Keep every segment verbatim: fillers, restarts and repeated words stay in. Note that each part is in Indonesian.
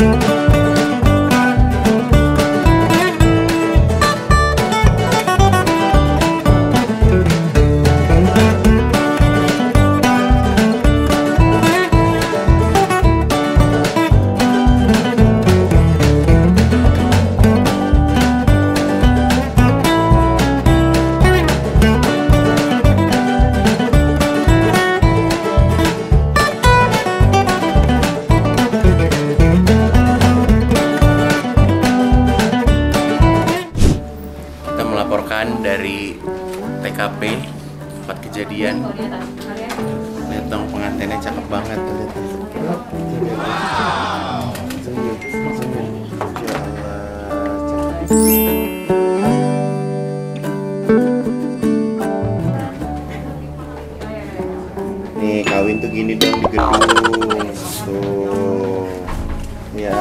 Dari T K P tempat kejadian. Lihat dong, pengantinnya cakep banget. Nih kawin tuh gini dong di gedung. Tuh. Ya.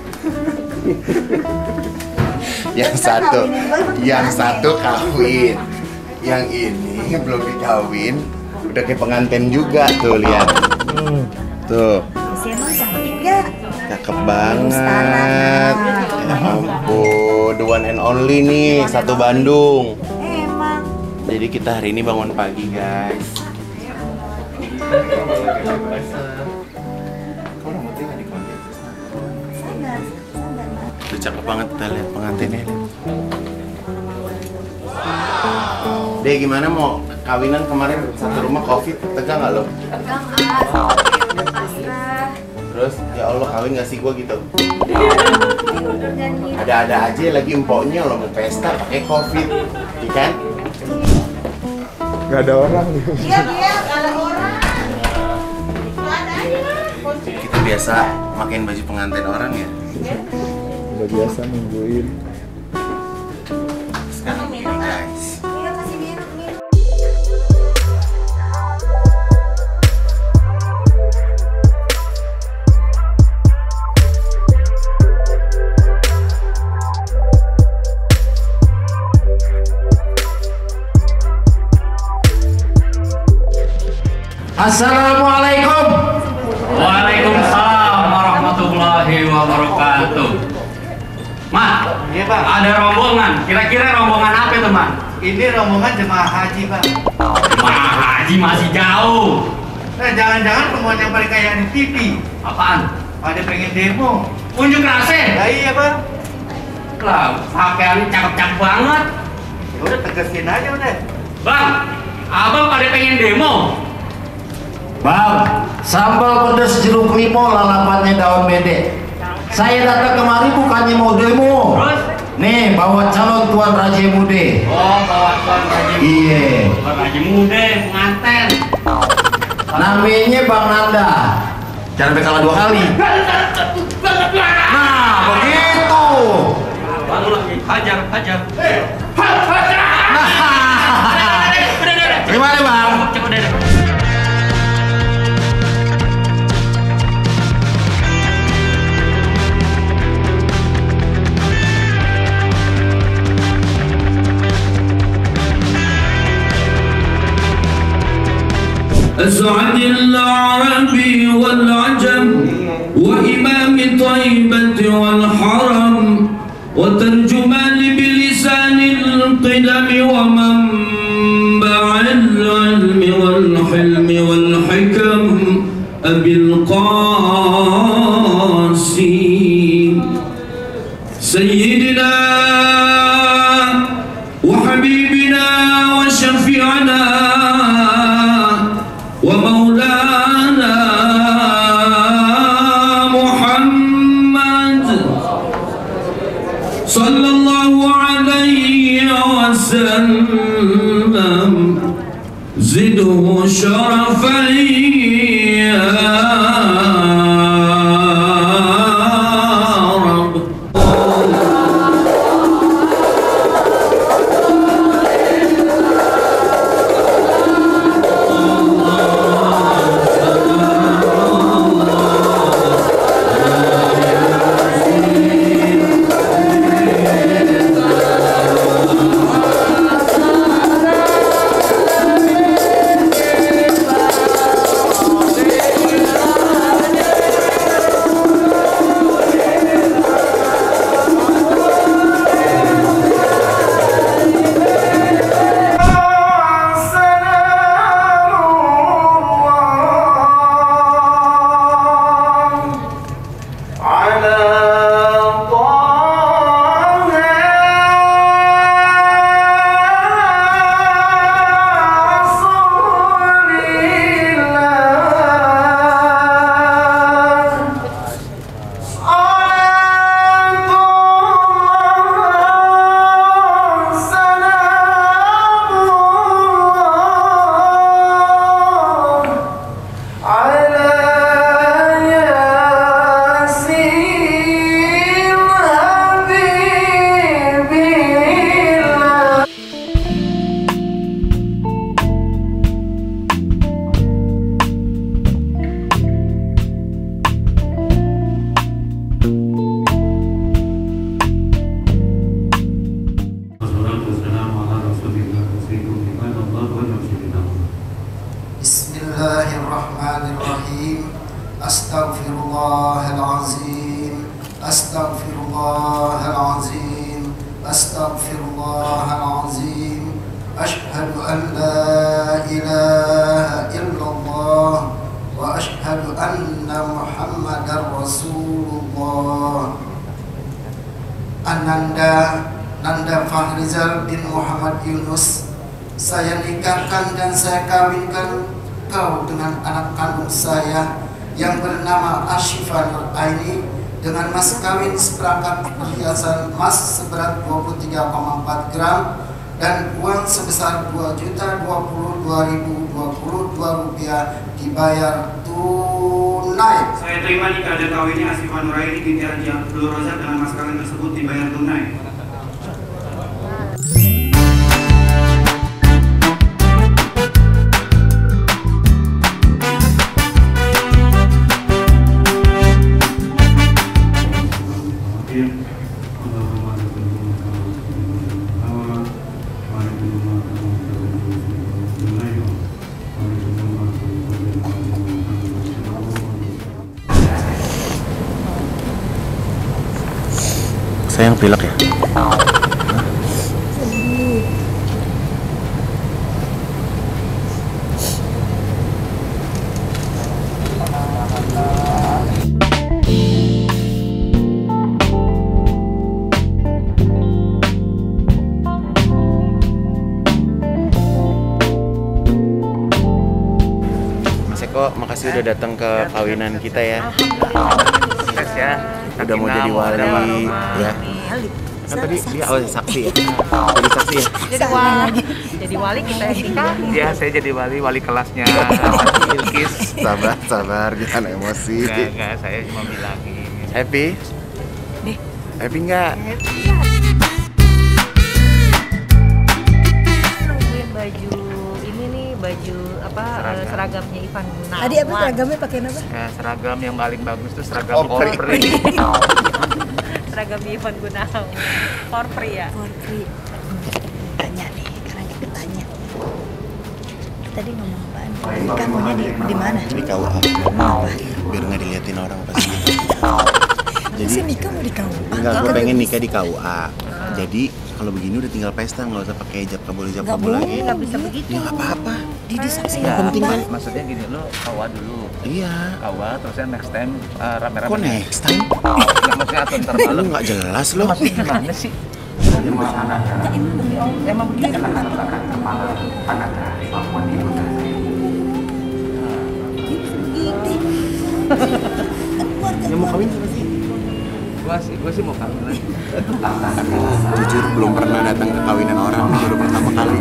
Yang satu, yang satu kawin, yang ini belum dikawin, udah kayak pengantin juga tuh, lihat. Tuh. Cakep banget. Ya ampun, the one and only nih, satu Bandung. Jadi kita hari ini bangun pagi, guys. Tuh cakep banget, kita lihat pengantinnya. Deh, gimana mau kawinan kemarin satu rumah covid, tegang nggak lo? Tegang ah, pasrah. Terus ya Allah, kawin nggak sih gua gitu? Ada-ada aja lagi empoknya lo mau pesta pakai covid, iya kan? Nggak ada orang. Iya dia nggak ada orang. Nggak ada aja. Kita biasa makin baju pengantin orang ya. Udah biasa nungguin. Sekarang minum guys. Iya kasih minum minum. Assalamualaikum. Waalaikumsalam warahmatullahi wabarakatuh. Mak, Iya Pak. ada rombongan. Kira-kira rombongan apa itu, Mak? Ini rombongan jemaah haji Pak. Mak, haji masih jauh. Nah jangan-jangan rombongan yang pada kayak di T V. Apaan? Pada pengen demo. Unjuk rasa? Ya iya Pak. Lah, pakaiannya cakep-cakep banget. Ya udah tegasin aja udah. Bang, abang pada pengen demo. Bang, sambal pedas jeruk limau lalapannya daun bedek. Saya datang kemari bukannya mau demo. Terus? Nih, bawa calon Tuan Raja Mude. Oh, bawa tuan haji. Iya. Tuan haji muda, pengantin. Namanya Bang Nanda. Jangan sampai kalah dua kali. Nah, begitu. Bang lagi hajar, hajar. Nah, gimana Bang? Cepet deh. أسعد العربي والعجم وإمام طيبة والحرم وترجمان بلسان القدم ومنبع العلم والحلم والحكم أبي القاسم سيدنا وحبيبنا وشفيعنا ومولانا محمد صلى الله عليه وسلم زده شرفا يا رب. Bismillahirrahmanirrahim. Astaghfirullahalazim. Astaghfirullahalazim. Astaghfirullahalazim. Ashhadu an la ilaha illallah wa ashhadu anna Muhammadar Rasulullah. Ananda Nanda Fahrizal bin Muhammad Yunus, saya nikahkan dan saya kawinkan kau dengan anak kandung saya yang bernama Ashifa Nur Aini dengan mas kawin seperangkat perhiasan emas seberat dua puluh tiga koma empat gram dan uang sebesar dua juta dua puluh dua ribu dua puluh dua rupiah dibayar tunai. Saya terima nikah dan kawinnya Asifah Nuraini binti Haji Abdul Razak dengan mas kawin tersebut dibayar tunai. Sayang pilek ya? Mas Eko, makasih udah datang ke kawinan kita ya. Sukses ya. Udah mau jadi wali ya. Kan tadi dia oh saksi ya. Jadi saksi ya. Jadi wali, jadi wali kita yang nikah. Ya, saya jadi wali, wali kelasnya Ilkis. Sabar, sabar, jangan emosi. Enggak, enggak, saya cuma bilangin. Happy? Deh. Happy nggak? Nungguin baju ini nih, baju apa Seragam. seragamnya Ivan Gunawan. Tadi apa seragamnya pakai apa? Ya, seragam yang paling bagus tuh seragam Oh, free. Polri. Seragamnya Ivan Gunawan. For free ya. For free. Tanya nih, sekarang kita tanya. Tadi ngomong apaan? Nikah maunya di, di mana? Di K U A. Biar nggak diliatin orang pas gitu. Jadi Jadi nikah mau di kamu? enggak, gue pengen nikah di K U A. Jadi kalau begini udah tinggal pesta, nggak usah pakai hijab kabul hijab Nggak kabul boleh. lagi. Nggak bisa begitu. Ya nggak apa-apa. Di disaksi Yang penting kan. Maksudnya gini, lo kawa dulu. Iya. Kawa, terusnya next time uh, rame-rame. Kok next time? Nggak, maksudnya atau ntar Lu malam. nggak jelas lo. Maksudnya gimana sih? Emang begitu. Yang mau kawin siapa sih? Gua sih, gua sih mau kawin lagi. Jujur belum pernah datang ke kawinan orang, baru pertama kali.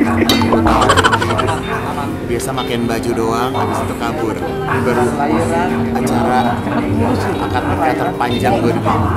Biasa makin baju doang, habis itu kabur. Ini baru acara akad nikah terpanjang gue.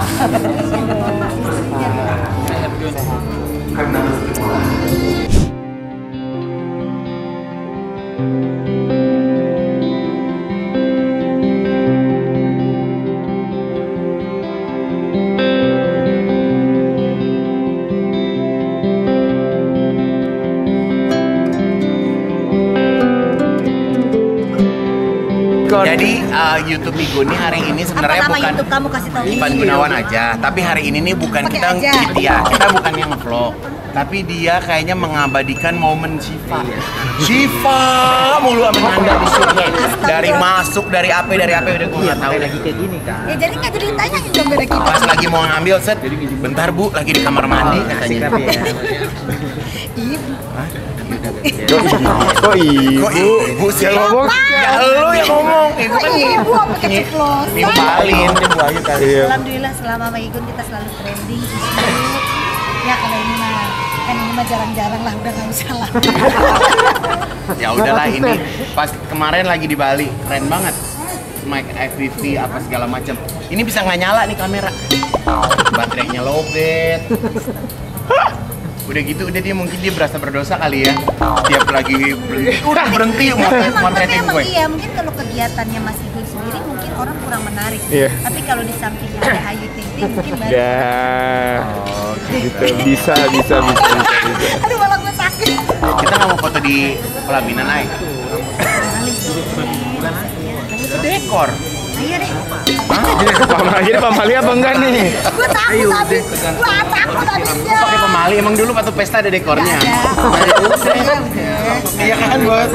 Jadi uh, YouTube Igo nih hari ini sebenarnya Apa nama bukan YouTube kamu kasih tahu? Ivan Gunawan aja, tapi hari ini nih bukan Pakai kita aja. ya, kita bukan yang nge-vlog. Tapi dia kayaknya mengabadikan momen Syifa. Syifa mulu sama Nanda di shootnya. Dari masuk, dari apa, dari apa udah gue nggak tahu. Lagi kayak gini kan. Ya jadi nggak jadi ditanya dong beda kita. Pas lagi mau ngambil set, bentar bu, lagi di kamar mandi katanya. Ibu. Kok ibu? Kok ibu sih? ngomong? Ya lu yang ngomong. Ibu Kok kan ibu apa keceplosan? nimpalin, ibu ayu kali. Alhamdulillah selama sama Igun kita selalu trending isu. Ya kalau ini mah kan ini mah jarang-jarang lah udah nggak usah lah. Ya udahlah ini pas kemarin lagi di Bali keren banget. Mic F P V apa segala macam. Ini bisa nggak nyala nih kamera. Baterainya lowbat. Udah gitu udah dia mungkin dia berasa berdosa kali ya. Tiap lagi berhenti, udah berhenti mau Tapi emang, tapi motretin emang gue. iya mungkin kalau kegiatannya Mas Igun sendiri mungkin orang kurang menarik. Iya. Tapi kalau di sampingnya ada Ayu Ting Ting mungkin baru. Ya, Oh, gitu. Bisa, bisa, bisa, bisa, bisa. Aduh malah gue sakit. Kita nggak mau foto di pelaminan ay. Kali. dekor. Ayo deh. Jadi pamali apa enggak nih? Gue takut habis. Gue takut habisnya. Pakai pemali emang dulu waktu pesta ada dekornya. Iya kan bos.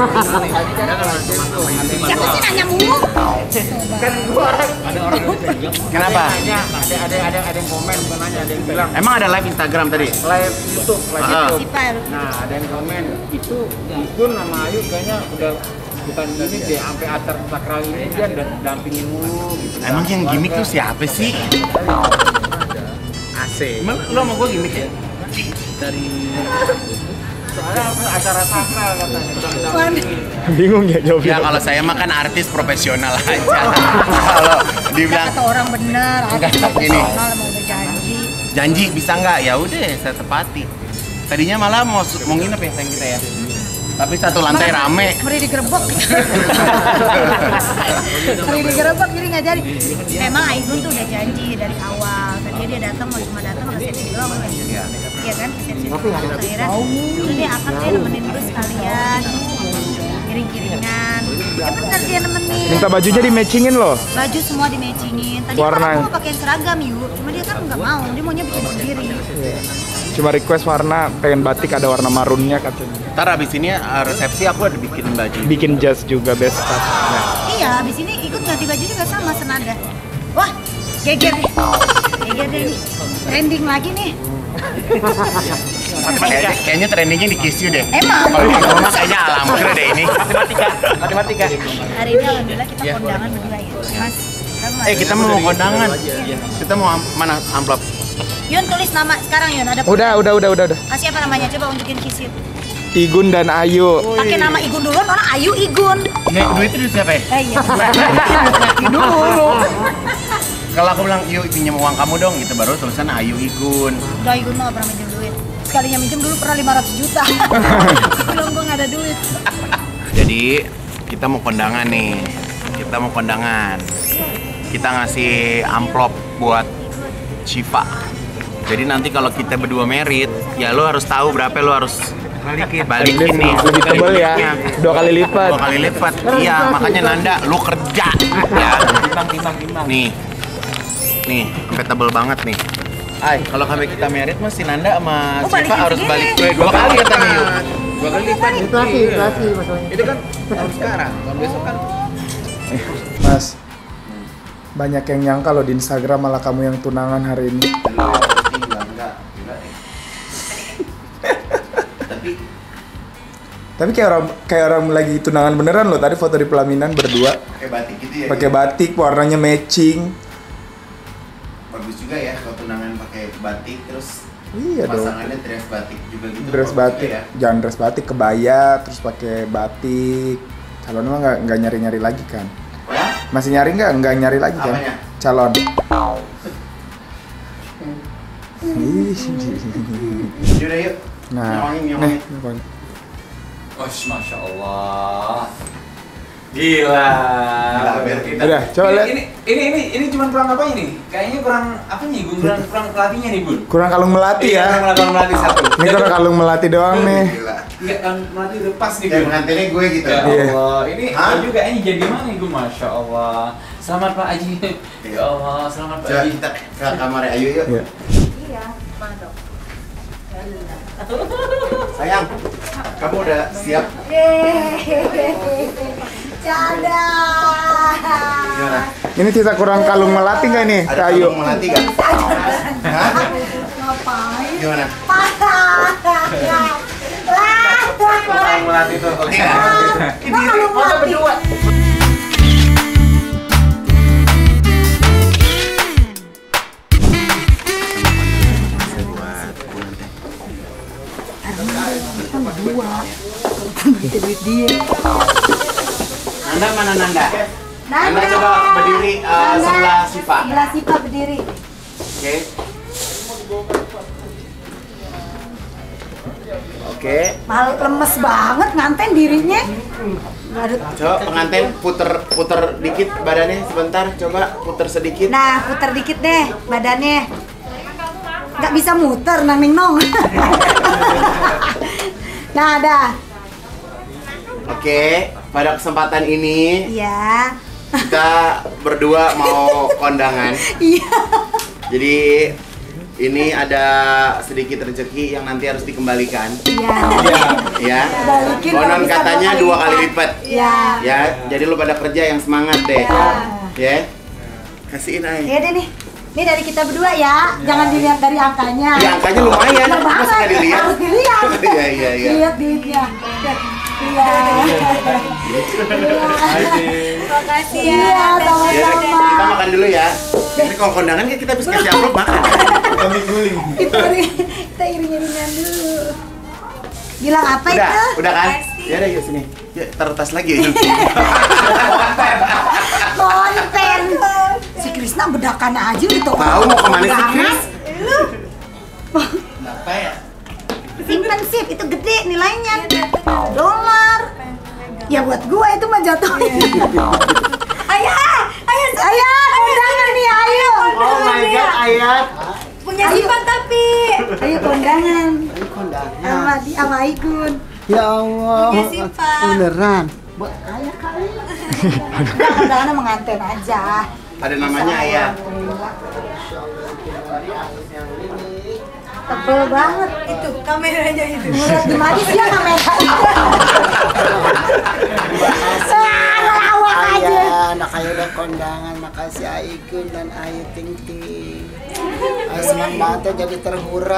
Siapa sih nanya mulu? Kan gua ada orang. Kenapa? Ada ada ada ada yang komen, bukan nanya, ada yang bilang Emang ada live Instagram tadi? live YouTube, live Ah. YouTube. Sipar. Nah, ada yang komen itu Igun sama Ayu kayaknya udah bukan gini deh, sampai acar sakral ini dia udah dampingin mulu gitu. Emang yang gimmick tuh siapa sih? A C. Emang lo sama gua gimmick ya? Dari soalnya apa, acara sakral katanya udah dampingin. Bingung ya jawabnya. Ya kalau saya mah kan artis profesional aja. Kalau dibilang Kata orang bener, Enggak, artis gini. profesional emang udah janji. janji bisa nggak? Ya udah saya tepati. Tadinya malah mau mau nginep ya sayang kita ya. Tapi satu lantai rame. Meri digerebek. Meri digerebek jadi nggak jadi. Memang Aigun tuh udah janji dari awal. Tadi dia datang mau cuma datang resepsi doang. Iya Iya kan? Resepsi doang. Akhirnya itu dia akan dia nemenin gue sekalian. Kiring-kiringan. Ya bener dia nemenin. Minta bajunya di matchingin loh. Baju semua di matchingin. Tadi Warna. kan aku mau pakai seragam yuk. Cuma dia kan nggak mau. Dia maunya bikin sendiri. Cuma request warna, pengen batik ada warna marunnya katanya. Ntar abis ini uh, resepsi aku ada bikin baju. Bikin jas juga best cut. Iya, abis ini ikut ganti baju juga sama senada. Wah, geger deh. Geger deh nih. Trending lagi nih. Kayaknya, kayaknya trendingnya di Kiss You deh. Emang. Kalau di rumah kayaknya alamur deh ini. Matematika, matematika. Hari ini alhamdulillah kita kondangan berdua ya. Mas, kamu Eh kita mau kondangan. Kita mau am- mana amplop? Yun tulis nama sekarang Yun ada. Udah, udah, udah, udah, udah. Kasih apa namanya? Coba unjukin Kiss You. Igun dan Ayu. Pakai nama Igun dulu, orang Ayu Igun. Nih duit itu duit siapa ya? Eh iya. Dulu. Kalau aku bilang, yuk pinjam uang kamu dong, gitu baru tulisan Ayu Igun. Udah Igun mah gak pernah minjem duit. Sekalinya minjem dulu pernah lima ratus juta. Sebelum gue gak ada duit. Jadi kita mau kondangan nih, kita mau kondangan. Kita ngasih amplop buat Syifa. Jadi nanti kalau kita berdua merit, ya lo harus tahu berapa lo harus balikin, balikin nih. Lebih tebal ya, dua kali lipat. Dua kali lipat. Iya, makanya Nanda, lu kerja. Ya. Timbang, timbang, timbang. Nih, nih, sampai tebel banget nih. Ay, kalau kami kita merit mah si Nanda sama Oh, Syifa balikin harus segini. balik dua, dua kali katanya yuk. Dua kali lipat. Inflasi, inflasi maksudnya. Itu kan tahun sekarang, tahun besok kan. Mas, banyak yang nyangka loh di Instagram malah kamu yang tunangan hari ini. Tapi Tapi kayak orang kayak orang lagi tunangan beneran loh. Tadi foto di pelaminan berdua pakai batik gitu ya. pakai batik, warnanya matching. Bagus juga ya kalau tunangan pakai batik terus Iya dong. pasangannya dress batik juga gitu. Dress bagus batik, juga ya. jangan dress batik, kebaya, terus pakai batik. Calon mah nggak nggak nyari nyari lagi kan? Ya? Masih nyari nggak? Nggak nyari lagi kan? Apanya? Calon. Ih, Yaudah yuk. nah, Nyawangin, nih, nyawangin. nyawangin. Osh, masya Allah. Gila. Gila, biar kita- Udah, coba ini, lihat. ini, ini, ini, ini cuma kurang apa ini? Kayaknya kurang apa nih, Gun? Kurang, kurang pelatihnya nih, Gun. Kurang kalung melati Iya, ya. kurang melakukan melatih satu. Ini kurang kalung melati doang nih. Gila. Iya, kan melatih udah pas nih, Ya Gun. pengantinnya gue gitu. Ya Iya. Allah, ini Hah? ini juga ini jadi mana nih, Gun? Masya Allah. Selamat Pak Haji. Ya Allah, selamat Pak Coba Haji. kita ke kamar Ayu yuk. Iya. Iya, mana dong? Sayang, kamu udah siap? Canda. Gimana? Ini sisa kurang kalung melati nggak nih, Ada Ayu? kalung melati gak? Hah? Ngapain? Gimana? Kurang melatih tuh. Oke nggak? Ini foto berdua. Nanda mana Nanda? Nanda. Nanda coba berdiri uh, sebelah Syifa. Sebelah Syifa berdiri. Oke. Oke. Mal lemes banget nganten dirinya. Aduh. Coba pengantin puter puter dikit badannya sebentar. Coba puter sedikit. Nah, putar dikit deh badannya. Nggak bisa muter, nang ning nong. Nah, dah. Oke. Pada kesempatan ini Iya. Kita berdua mau kondangan. Iya. Jadi ini ada sedikit rezeki yang nanti harus dikembalikan. Iya. Ya. Balikin kalau Konon bisa katanya dua kali dua kali lipat. lipat. Iya. Ya, jadi lu pada kerja yang semangat deh. Iya. Ya. Kasihin aja. Ya deh nih. Ini dari kita berdua ya. Jangan dilihat dari angkanya. Ya, angkanya lumayan. Bener Masa banget. nggak dilihat? Harus dilihat. Iya, iya, iya. Lihat duitnya. Iya. Makasih Iya, ya. Ya, sama-sama. kita makan dulu ya. Jadi kalau kondangan kan kita bisa kasih amplop makan. Kami guling. Kita kita iring-iringan dulu. Bilang apa Udah, itu? udah kan? Makasih. Ya udah yuk sini. Yuk taruh tas lagi yuk. Konten. Si Krisna bedakan aja gitu. Tahu mau kemana sih Chris? Kenapa ya? Simpen sip, itu gede nilainya. Dolar. Ya buat gua itu mah jatuhnya. Ayah, ayah, ayah, kondangan nih, ayo. Oh my god, Ayat. Punya Ayo. sifat tapi. Ayo kondangan. Kondangan. Sama di sama Igun. Ya Allah. Punya sifat. Beneran. Buat ayah kali. Udah kondangannya menganten aja. Ada namanya ya. Tebel banget. Itu kameranya itu. Murad gimana sih ya kamera? Ah, ngelawak aja. Ayah, anak ayah udah kondangan, makasih Aigun dan Ayu Ting Ting. Ayah senang banget ya jadi terhura.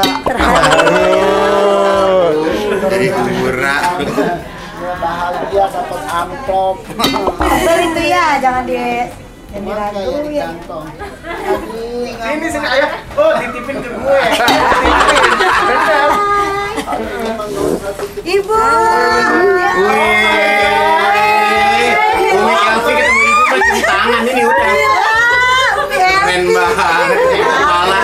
Jadi murah. Dia bahagia dapat amplop. Tebel itu ya, jangan di yang Makanya ya di diraguin. kantong. Tadi Ini sini ayah. Oh, titipin ke gue. Ibu. Wih. Umi Elvi ketemu ibu udah cium tangan ini udah. Keren banget. Kepala.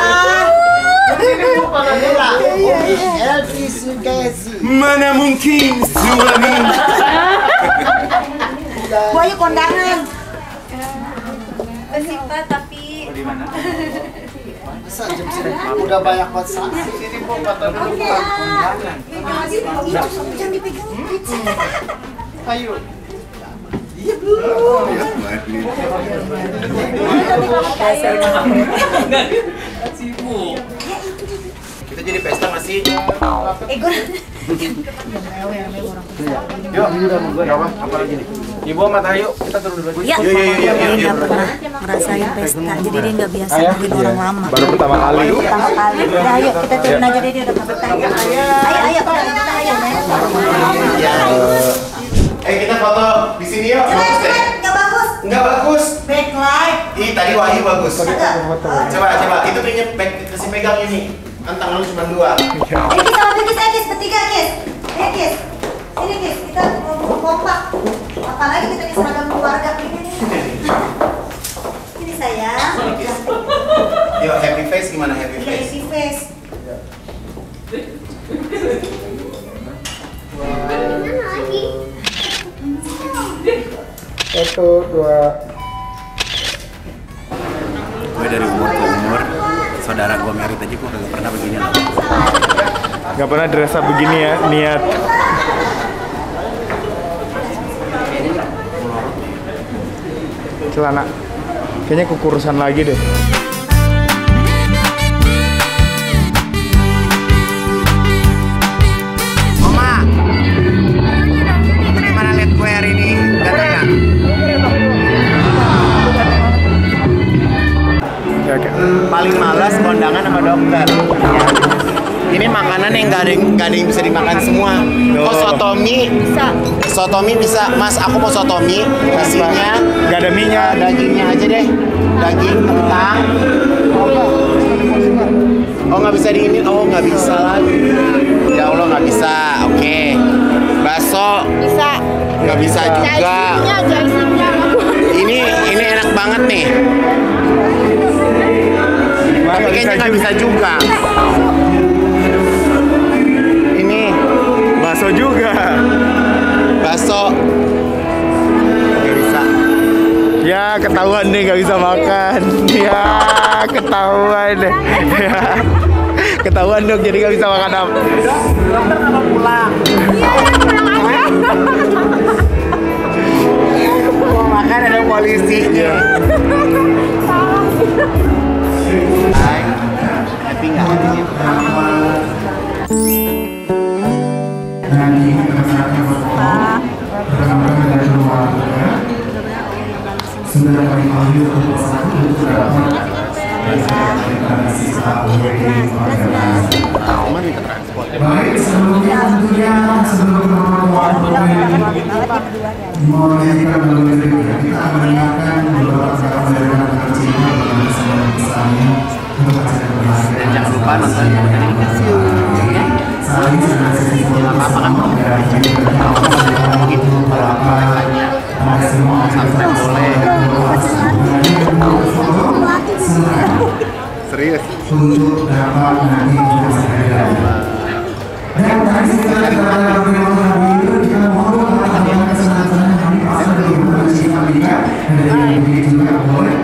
Elvi Sugesi. Mana mungkin suami. Gua ayo kondangan. Bersifat tapi. Masa jam sini udah banyak banget saksi. Jangan dipegang. Ayo. Kita jadi pesta masih. Eh, gua. Yuk, udah apa? Apa lagi nih? Ibu sama Tayo, kita turun dulu aja. Ya, Yuk, yuk, yuk, yuk, dia yuk. nggak pernah ngerasain pesta, jadi dia nggak biasa nungguin orang lama. Baru pertama kali. Pertama kali. Udah, ayo kita turun aja deh, dia udah pamit aja. Ayo, ayo, kita ayo. Ya. Eh, kita foto di sini yuk. Jangan, Bagus deh. jangan, nggak bagus. Enggak bagus. Backlight. Ih, tadi Wahyu bagus. Enggak. Coba, coba. Itu punya back, kasih pegang ini. Kan tangan lu cuma dua. Eh, kita ambil Kis, ayo Kis, bertiga Kis. Ayo Kis. Ini Kis, kita kompak. Apalagi kita di seragam keluarga ini nih. Ini sayang. Yuk, happy face gimana happy Ini face? isi face. Satu, dua. Gue dari umur ke umur, saudara gue merit aja gue gak pernah begini loh. Gak pernah dress up begini ya, niat. Celana. Kayaknya kukurusan lagi deh. Mama, gimana lihat gue hari ini? Ganteng gak? Ya, oke. Paling malas kondangan sama dokter. Ini makanan yang gak ada yang, gak ada yang bisa dimakan semua. Oh, sotomi bisa. Sotomi bisa, Mas. Aku mau sotomi. Nasinya Gak ada minyak. dagingnya aja deh. Daging kentang. Oh, nggak bisa diinin. Oh, nggak bisa lagi. Ya Allah, nggak bisa. Oke. Bakso Bisa. nggak bisa juga. aja isinya. Ini ini enak banget nih. Tapi kayaknya nggak bisa juga. Ini Bakso juga. bakso nggak bisa. Ya, ketahuan deh gak bisa makan. Ya, ketahuan deh. Ya. Ketahuan dong, jadi gak bisa makan apa. Dokter nggak pulang. Iya, pulang aja. Mau makan ada polisinya. Hai, happy nggak hatinya? Sudah kami panggil untuk satu untuk dapat baik sebelumnya tentunya sebelum mau menyanyikan lagu lirik kita akan mendengarkan beberapa kata dari anak Cina yang bersama misalnya untuk acara berbahagia. Jangan lupa nonton saat ini sudah sesi foto bersama dan juga begitu beberapa ada semua subscribe boleh. Serius. Untuk dapat nanti kita segera. Dan tadi kita kepada Bapak itu kita mohon kepada kesempatan kami pasal di Universitas Amerika dan dari juga boleh